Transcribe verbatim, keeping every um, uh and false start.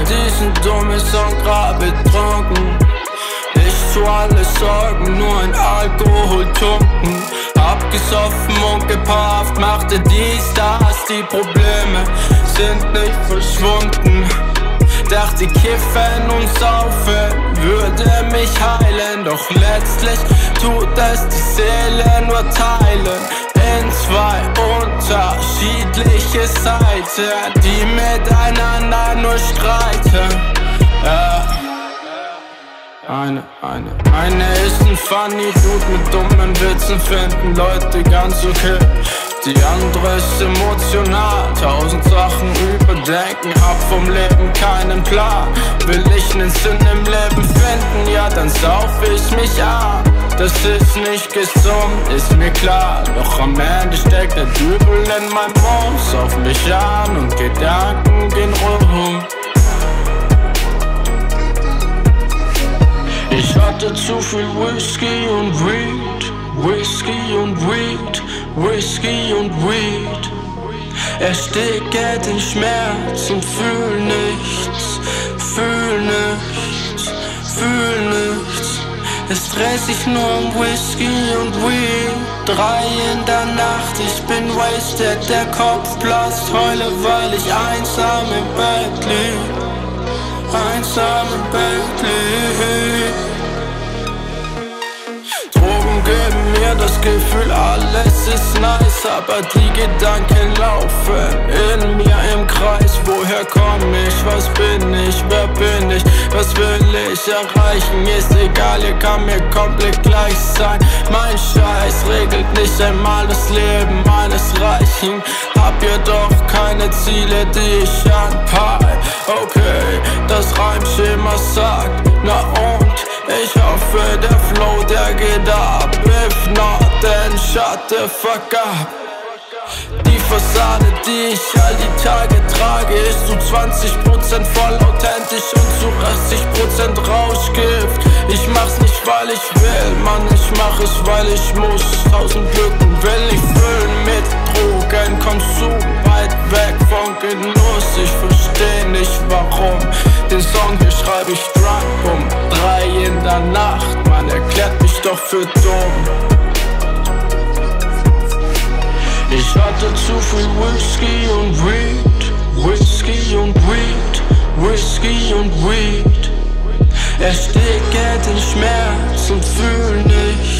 diesen dummen Song grad betrunken. Ich tu alle Sorgen, nur in Alkohol tunken. Abgesoffen und gepafft, machte dies, das, die Probleme sind nicht verschwunden. Dachte Kiffen und Saufen würde mich heilen, doch letztlich tut es die Seele nur teilen in zwei unterschiedliche Seiten, die miteinander nur streiten. Ja. Eine, eine, eine ist ein funny Dude mit dummen Witzen, finden Leute ganz okay. Die andere ist emotional, tausend Sachen überdenken, hab vom Leben keinen Plan. Will ich nen Sinn im Leben finden, ja dann sauf ich mich an. Das ist nicht gesund, ist mir klar, doch am Ende steckt der Dübel in meinem Mund. Sauf mich an und Gedanken gehen rum. Ich hatte zu viel Whisky und Weed, Whisky und Weed, Whisky und Weed. Ersticke den Schmerz und fühl nichts, fühl nichts, fühl nichts. Es dreht sich nur um Whisky und Weed. Drei in der Nacht, ich bin wasted, der Kopf platzt. Heule, weil ich einsam im Bett lieg, einsam im Bett lieg. Drogen geben mir das Gefühl, alles ist nice, aber die Gedanken laufen in mir im Kreis. Woher komm ich, was bin ich, wer bin ich, was will ich erreichen? Ist egal, ihr kann mir komplett gleich sein. Mein Scheiß regelt nicht einmal das Leben meines Reichen. Hab jedoch keine Ziele, die ich anpeil. Okay, das Reimschema sagt, na und? Ich hoffe, der Flow, der geht ab. If not, then shut the fuck up. Die Fassade, die ich all die Tage trage, ist zu zwanzig Prozent voll authentisch und zu achtzig Prozent Rauschgift. Ich mach's nicht, weil ich will, Mann, ich mach es, weil ich muss. Tausend Lücken will ich füllen mit Drogenkonsum, weit weg von Genuss. Ich versteh nicht warum, den Song hier schreib ich drunk um drei in der Nacht. Man erklärt mich doch für dumm. Ich hatte zu viel Whisky und Weed, Whisky und Weed, Whisky und Weed. Ersticke den Schmerz und fühl nicht.